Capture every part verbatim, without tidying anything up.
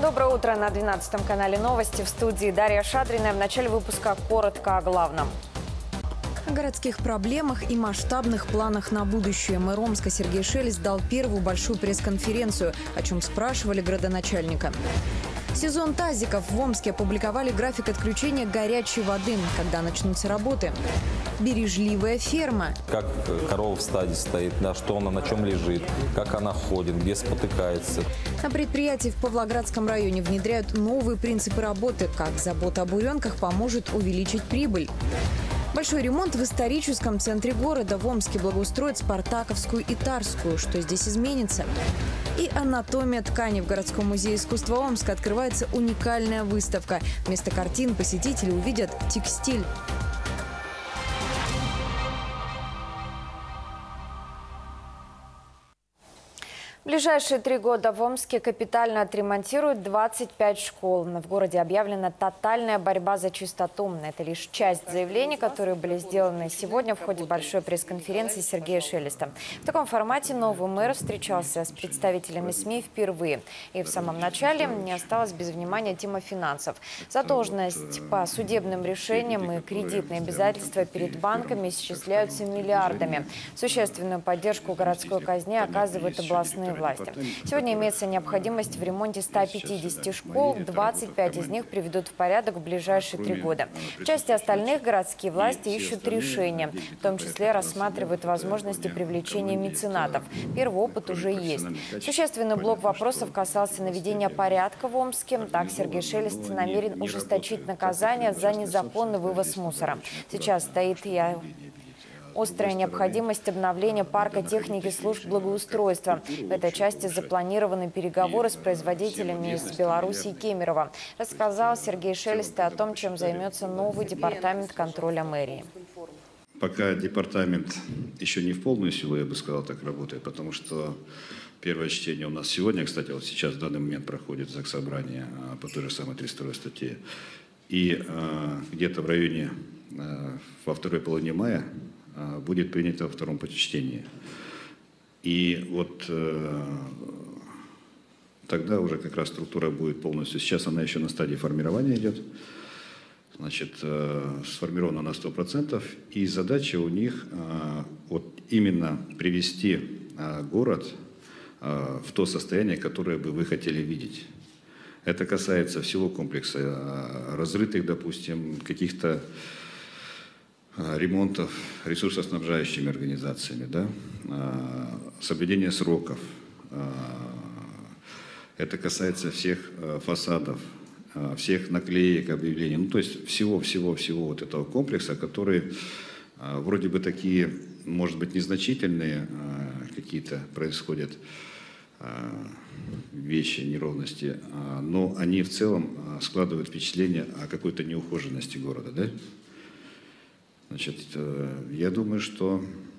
Доброе утро. На двенадцатом канале новости. В студии Дарья Шадрина. В начале выпуска коротко о главном. О городских проблемах и масштабных планах на будущее мэр Омска Сергей Шелест дал первую большую пресс-конференцию, о чем спрашивали градоначальника. Сезон тазиков. В Омске опубликовали график отключения горячей воды, когда начнутся работы. Бережливая ферма. Как корова в стаде стоит, на что она, на чем лежит, как она ходит, где спотыкается. На предприятии в Павлоградском районе внедряют новые принципы работы. Как забота о буренках поможет увеличить прибыль. Большой ремонт в историческом центре города. В Омске благоустроят Спартаковскую и Тарскую. Что здесь изменится? И анатомия ткани. В городском музее искусства Омска открывается уникальная выставка. Вместо картин посетители увидят текстиль. В ближайшие три года в Омске капитально отремонтируют двадцать пять школ. В городе объявлена тотальная борьба за чистоту. Это лишь часть заявлений, которые были сделаны сегодня в ходе большой пресс-конференции Сергея Шелеста. В таком формате новый мэр встречался с представителями СМИ впервые. И в самом начале не осталось без внимания тема финансов. Задолженность по судебным решениям и кредитные обязательства перед банками исчисляются миллиардами. Существенную поддержку городской казне оказывают областные власти. Сегодня имеется необходимость в ремонте ста пятидесяти школ. двадцать пять из них приведут в порядок в ближайшие три года. В части остальных городские власти ищут решения. В том числе рассматривают возможности привлечения меценатов. Первый опыт уже есть. Существенный блок вопросов касался наведения порядка в Омске. Так, Сергей Шелест намерен ужесточить наказание за незаконный вывоз мусора. Сейчас стоит и острая необходимость обновления парка техники служб благоустройства. В этой части запланированы переговоры с производителями из Беларуси и Кемерово. Рассказал Сергей Шелест о том, чем займется новый департамент контроля мэрии. Пока департамент еще не в полную силу, я бы сказал, так работает, потому что первое чтение у нас сегодня, кстати, вот сейчас в данный момент проходит заксобрание по той же самой тридцать второй статье. И э, где-то в районе, э, во второй половине мая, будет принято во втором чтении. И вот э, тогда уже как раз структура будет полностью. Сейчас она еще на стадии формирования идет. Значит, э, сформирована на сто процентов. И задача у них э, вот именно привести э, город э, в то состояние, которое бы вы хотели видеть. Это касается всего комплекса э, разрытых, допустим, каких-то ремонтов ресурсоснабжающими организациями, да, соблюдение сроков. Это касается всех фасадов, всех наклеек, объявлений. Ну, то есть всего-всего-всего вот этого комплекса, который вроде бы такие, может быть, незначительные какие-то происходят вещи, неровности, но они в целом складывают впечатление о какой-то неухоженности города, да? Значит, я думаю, что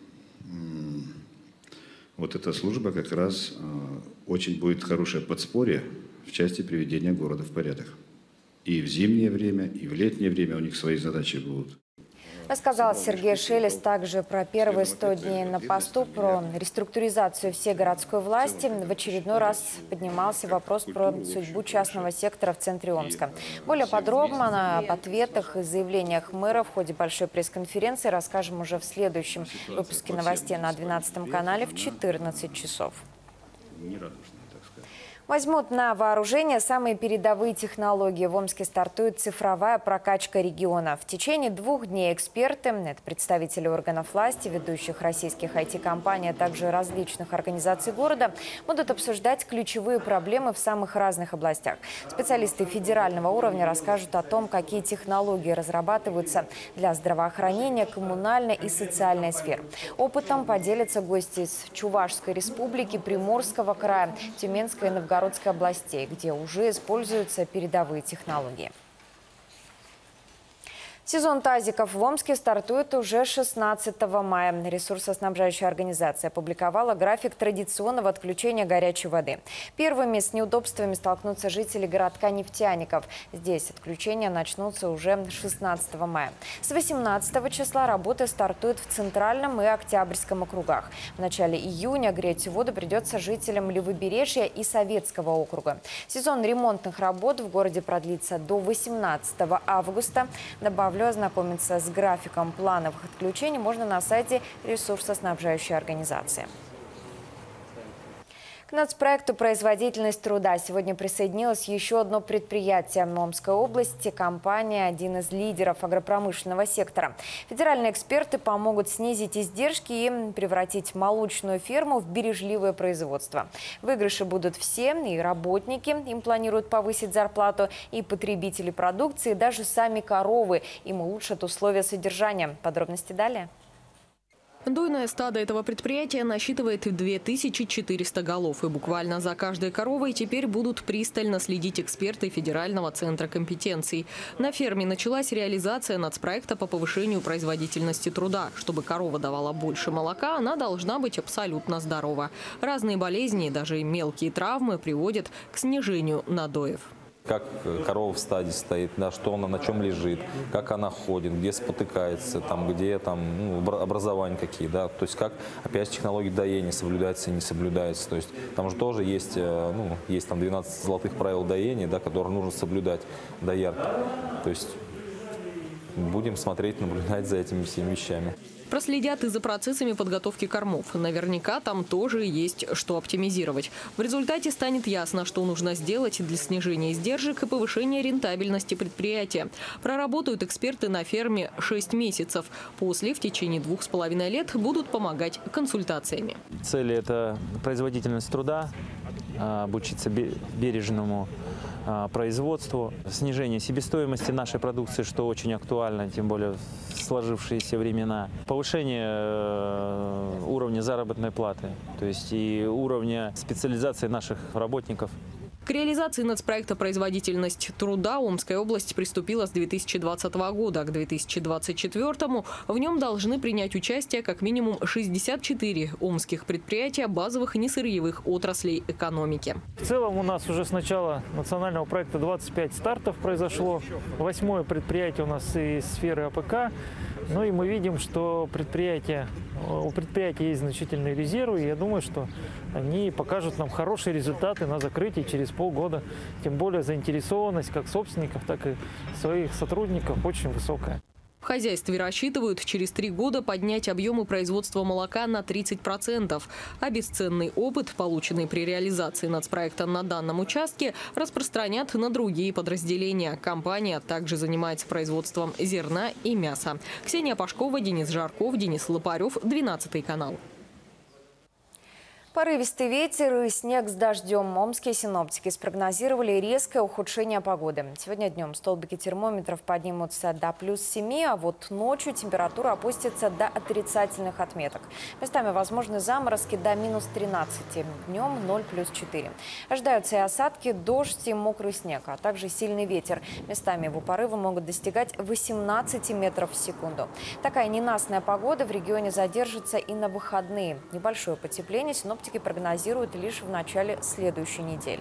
вот эта служба как раз очень будет хорошее подспорье в части приведения города в порядок. И в зимнее время, и в летнее время у них свои задачи будут. Рассказал Сергей Шелест также про первые сто дней на посту, про реструктуризацию всей городской власти. В очередной раз поднимался вопрос про судьбу частного сектора в центре Омска. Более подробно об ответах и заявлениях мэра в ходе большой пресс-конференции расскажем уже в следующем выпуске новостей на двенадцатом канале в четырнадцать часов. Возьмут на вооружение самые передовые технологии. В Омске стартует цифровая прокачка региона. В течение двух дней эксперты, это представители органов власти, ведущих российских ай ти-компаний, а также различных организаций города, будут обсуждать ключевые проблемы в самых разных областях. Специалисты федерального уровня расскажут о том, какие технологии разрабатываются для здравоохранения, коммунальной и социальной сфер. Опытом поделятся гости из Чувашской республики, Приморского края, Тюменской и Новгородской областей, где уже используются передовые технологии. Сезон тазиков в Омске стартует уже шестнадцатого мая. Ресурсоснабжающая организация опубликовала график традиционного отключения горячей воды. Первыми с неудобствами столкнутся жители городка Нефтяников. Здесь отключения начнутся уже шестнадцатого мая. С восемнадцатого числа работы стартуют в Центральном и Октябрьском округах. В начале июня греть воду придется жителям Левобережья и Советского округа. Сезон ремонтных работ в городе продлится до восемнадцатого августа. Добавлю, ознакомиться с графиком плановых отключений можно на сайте ресурсоснабжающей организации. К нацпроекту «Производительность труда» сегодня присоединилось еще одно предприятие в Омской области. Компания – один из лидеров агропромышленного сектора. Федеральные эксперты помогут снизить издержки и превратить молочную ферму в бережливое производство. Выигрыши будут все, и работники, им планируют повысить зарплату, и потребители продукции, и даже сами коровы. Им улучшат условия содержания. Подробности далее. Дойное стадо этого предприятия насчитывает две тысячи четыреста голов. И буквально за каждой коровой теперь будут пристально следить эксперты Федерального центра компетенций. На ферме началась реализация нацпроекта по повышению производительности труда. Чтобы корова давала больше молока, она должна быть абсолютно здорова. Разные болезни и даже мелкие травмы приводят к снижению надоев. Как корова в стаде стоит, на что она, на чем лежит, как она ходит, где спотыкается, там, где там, ну, образования какие, да, то есть как, опять технологии доения соблюдаются и не соблюдаются, то есть там же тоже есть, ну, есть там двенадцать золотых правил доения, да, которые нужно соблюдать доярки, то есть будем смотреть, наблюдать за этими всеми вещами. Проследят и за процессами подготовки кормов. Наверняка там тоже есть что оптимизировать. В результате станет ясно, что нужно сделать для снижения издержек и повышения рентабельности предприятия. Проработают эксперты на ферме шесть месяцев. После, в течение двух с половиной лет, будут помогать консультациями. Цель – это производительность труда, обучиться бережному производству, снижение себестоимости нашей продукции, что очень актуально, тем более в сложившиеся времена, повышение уровня заработной платы, то есть и уровня специализации наших работников. К реализации нацпроекта «Производительность труда» Омская область приступила с две тысячи двадцатого года. К две тысячи двадцать четвёртому в нем должны принять участие как минимум шестьдесят четыре омских предприятия базовых несырьевых отраслей экономики. В целом у нас уже с начала национального проекта двадцать пять стартов произошло. Восьмое предприятие у нас из сферы АПК. Ну и мы видим, что предприятия, у предприятия есть значительные резервы. И я думаю, что они покажут нам хорошие результаты на закрытии через полгода. Тем более заинтересованность как собственников, так и своих сотрудников очень высокая. В хозяйстве рассчитывают через три года поднять объемы производства молока на тридцать процентов. А бесценный опыт, полученный при реализации нацпроекта на данном участке, распространят на другие подразделения. Компания также занимается производством зерна и мяса. Ксения Пашкова, Денис Жарков, Денис Лопарев, двенадцатый канал. Порывистый ветер и снег с дождем. Омские синоптики спрогнозировали резкое ухудшение погоды. Сегодня днем столбики термометров поднимутся до плюс семи, а вот ночью температура опустится до отрицательных отметок. Местами возможны заморозки до минус тринадцати, днем ноль плюс четыре. Ожидаются и осадки, дождь и мокрый снег, а также сильный ветер. Местами его порывы могут достигать восемнадцати метров в секунду. Такая ненастная погода в регионе задержится и на выходные. Небольшое потепление синоптики прогнозируют лишь в начале следующей недели.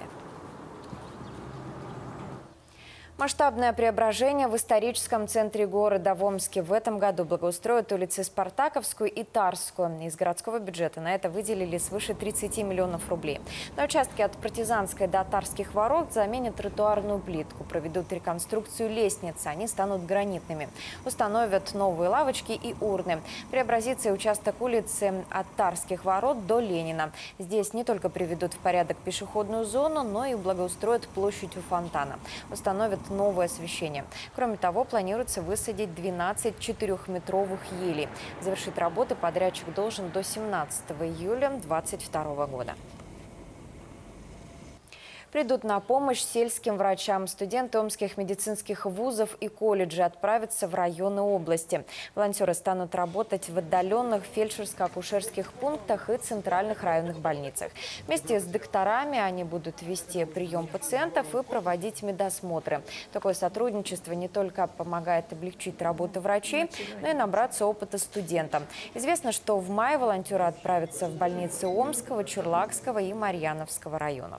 Масштабное преображение в историческом центре города в Омске. В этом году благоустроят улицы Спартаковскую и Тарскую. Из городского бюджета на это выделили свыше тридцати миллионов рублей. На участке от Партизанской до Тарских ворот заменят тротуарную плитку, проведут реконструкцию лестниц, они станут гранитными. Установят новые лавочки и урны. Преобразится и участок улицы от Тарских ворот до Ленина. Здесь не только приведут в порядок пешеходную зону, но и благоустроят площадь у фонтана. Установят новое освещение. Кроме того, планируется высадить двенадцать четырехметровых елей. Завершить работы подрядчик должен до семнадцатого июля две тысячи двадцать второго года. придут на помощь сельским врачам. Студенты омских медицинских вузов и колледжей отправятся в районы области. Волонтеры станут работать в отдаленных фельдшерско-акушерских пунктах и центральных районных больницах. Вместе с докторами они будут вести прием пациентов и проводить медосмотры. Такое сотрудничество не только помогает облегчить работу врачей, но и набраться опыта студентам. Известно, что в мае волонтеры отправятся в больницы Омского, Чурлакского и Марьяновского районов.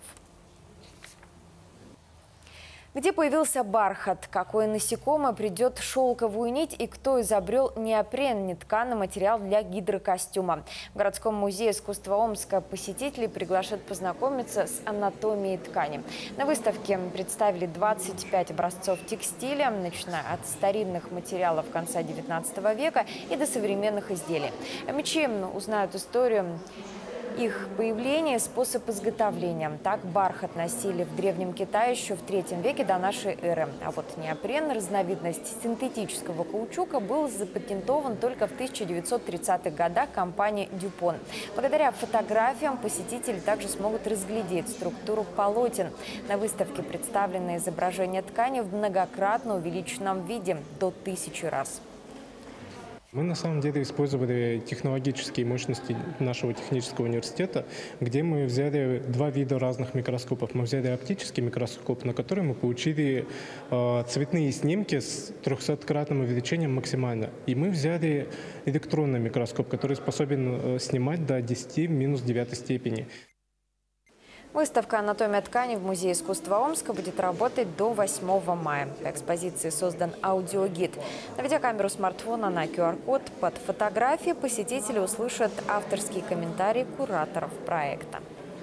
Где появился бархат, какое насекомое придет шелковую нить и кто изобрел неопрен, нетканый материал для гидрокостюма. В городском музее искусства Омска посетителей приглашают познакомиться с анатомией ткани. На выставке представили двадцать пять образцов текстиля, начиная от старинных материалов конца девятнадцатого века и до современных изделий. Омичи узнают историю их появления, способ изготовления. Так бархат носили в Древнем Китае еще в третьем веке до нашей эры. А вот неопрен, разновидность синтетического каучука, был запатентован только в тысяча девятьсот тридцатых годах компанией Дюпон. Благодаря фотографиям посетители также смогут разглядеть структуру полотен. На выставке представлены изображения ткани в многократно увеличенном виде до тысячи раз. Мы на самом деле использовали технологические мощности нашего технического университета, где мы взяли два вида разных микроскопов. Мы взяли оптический микроскоп, на который мы получили э, цветные снимки с трехсоткратным увеличением максимально. И мы взяли электронный микроскоп, который способен э, снимать до десяти в минус девятой степени. Выставка «Анатомия ткани» в Музее искусства Омска будет работать до восьмого мая. По экспозиции создан аудиогид. Наведя камеру смартфона на ку ар код под фотографии, посетители услышат авторские комментарии кураторов проекта.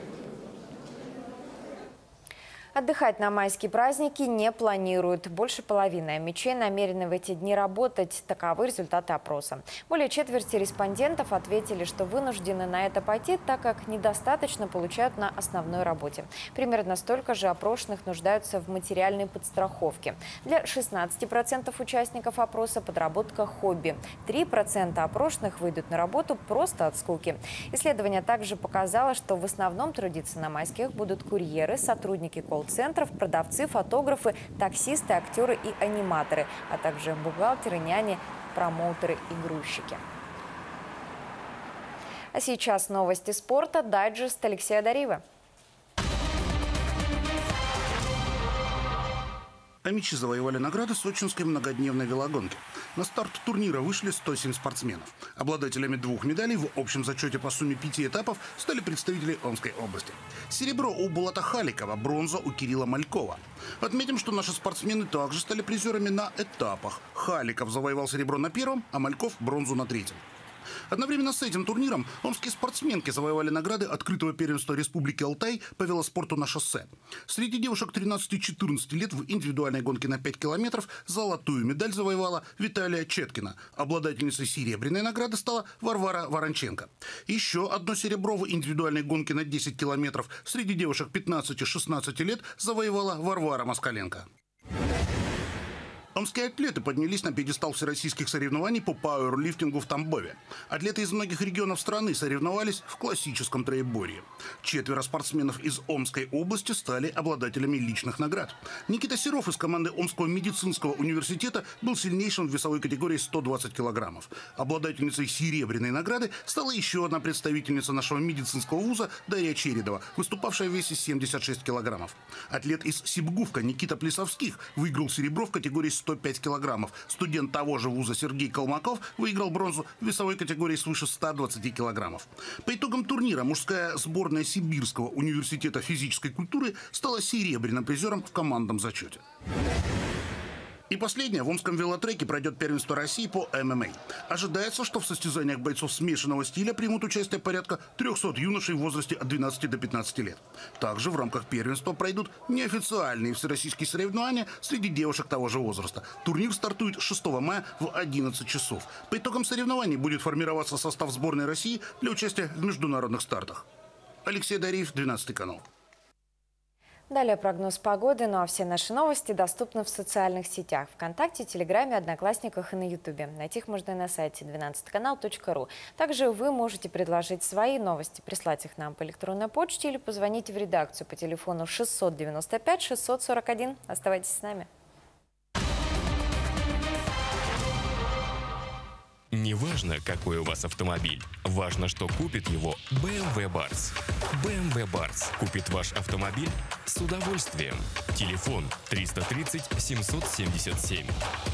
Отдыхать на майские праздники не планируют. Больше половины омичей намерены в эти дни работать. Таковы результаты опроса. Более четверти респондентов ответили, что вынуждены на это пойти, так как недостаточно получают на основной работе. Примерно столько же опрошенных нуждаются в материальной подстраховке. Для шестнадцати процентов участников опроса подработка хобби. три процента опрошенных выйдут на работу просто от скуки. Исследование также показало, что в основном трудиться на майских будут курьеры, сотрудники колл центров, продавцы, фотографы, таксисты, актеры и аниматоры, а также бухгалтеры, няни, промоутеры и грузчики. А сейчас новости спорта. Дайджест Алексея Дарива. Омичи завоевали награды сочинской многодневной велогонки. На старт турнира вышли сто семь спортсменов. Обладателями двух медалей в общем зачете по сумме пяти этапов стали представители Омской области. Серебро у Булата Халикова, бронза у Кирилла Малькова. Отметим, что наши спортсмены также стали призерами на этапах. Халиков завоевал серебро на первом, а Мальков – бронзу на третьем. Одновременно с этим турниром омские спортсменки завоевали награды открытого первенства Республики Алтай по велоспорту на шоссе. Среди девушек тринадцати-четырнадцати лет в индивидуальной гонке на пять километров золотую медаль завоевала Виталия Четкина. Обладательницей серебряной награды стала Варвара Воронченко. Еще одно серебро в индивидуальной гонке на десять километров среди девушек пятнадцати-шестнадцати лет завоевала Варвара Москаленко. Омские атлеты поднялись на пьедестал всероссийских соревнований по пауэрлифтингу в Тамбове. Атлеты из многих регионов страны соревновались в классическом троеборье. Четверо спортсменов из Омской области стали обладателями личных наград. Никита Серов из команды Омского медицинского университета был сильнейшим в весовой категории сто двадцать килограммов. Обладательницей серебряной награды стала еще одна представительница нашего медицинского вуза Дарья Чередова, выступавшая в весе семьдесят шесть килограммов. Атлет из Сибгувка Никита Плесовских выиграл серебро в категории сто пять килограммов. Студент того же вуза Сергей Колмаков выиграл бронзу в весовой категории свыше ста двадцати килограммов. По итогам турнира мужская сборная Сибирского университета физической культуры стала серебряным призером в командном зачете. И последнее. В Омском велотреке пройдет первенство России по эм эм а. Ожидается, что в состязаниях бойцов смешанного стиля примут участие порядка трёхсот юношей в возрасте от двенадцати до пятнадцати лет. Также в рамках первенства пройдут неофициальные всероссийские соревнования среди девушек того же возраста. Турнир стартует шестого мая в одиннадцать часов. По итогам соревнований будет формироваться состав сборной России для участия в международных стартах. Алексей Дариев, двенадцатый канал. Далее прогноз погоды, ну а все наши новости доступны в социальных сетях: ВКонтакте, Телеграме, Одноклассниках и на Ютубе. Найти их можно и на сайте двенадцать канал точка ру. Также вы можете предложить свои новости, прислать их нам по электронной почте или позвонить в редакцию по телефону шестьсот девяносто пять шестьсот сорок один. Оставайтесь с нами. Не важно, какой у вас автомобиль, важно, что купит его бэ эм вэ Барс. бэ эм вэ Барс купит ваш автомобиль с удовольствием. Телефон триста тридцать семьсот семьдесят семь.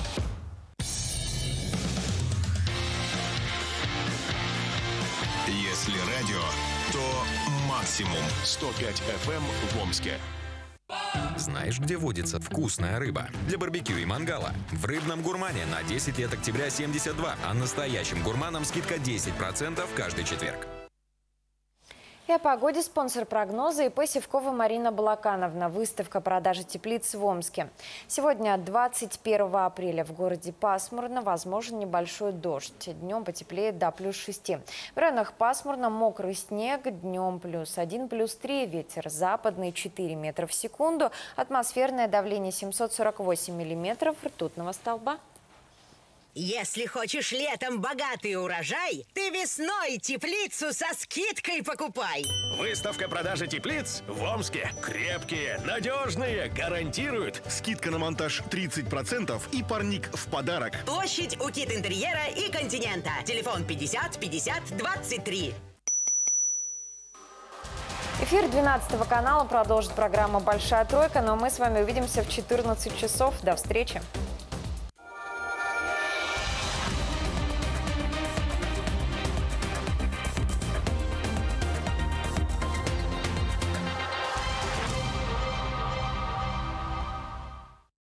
Если радио, то максимум сто пять эф эм в Омске. Знаешь, где водится вкусная рыба? Для барбекю и мангала. В «Рыбном гурмане» на десять лет октября семьдесят два, а настоящим гурманам скидка десять процентов каждый четверг. И о погоде спонсор прогноза ИП Сивкова Марина Балакановна. Выставка продажи теплиц в Омске. Сегодня, двадцать первого апреля, в городе пасмурно, возможен небольшой дождь. Днем потеплеет до плюс шести. В районах пасмурно, мокрый снег, днем плюс один, плюс три. Ветер западный четыре метра в секунду. Атмосферное давление семьсот сорок восемь миллиметров ртутного столба. Если хочешь летом богатый урожай, ты весной теплицу со скидкой покупай. Выставка продажи теплиц в Омске. Крепкие, надежные, гарантируют. Скидка на монтаж тридцать процентов и парник в подарок. Площадь у Кит Интерьера и Континента. Телефон пятьдесят пятьдесят двадцать три. Эфир двенадцатого канала продолжит программа «Большая тройка», но мы с вами увидимся в четырнадцать часов. До встречи!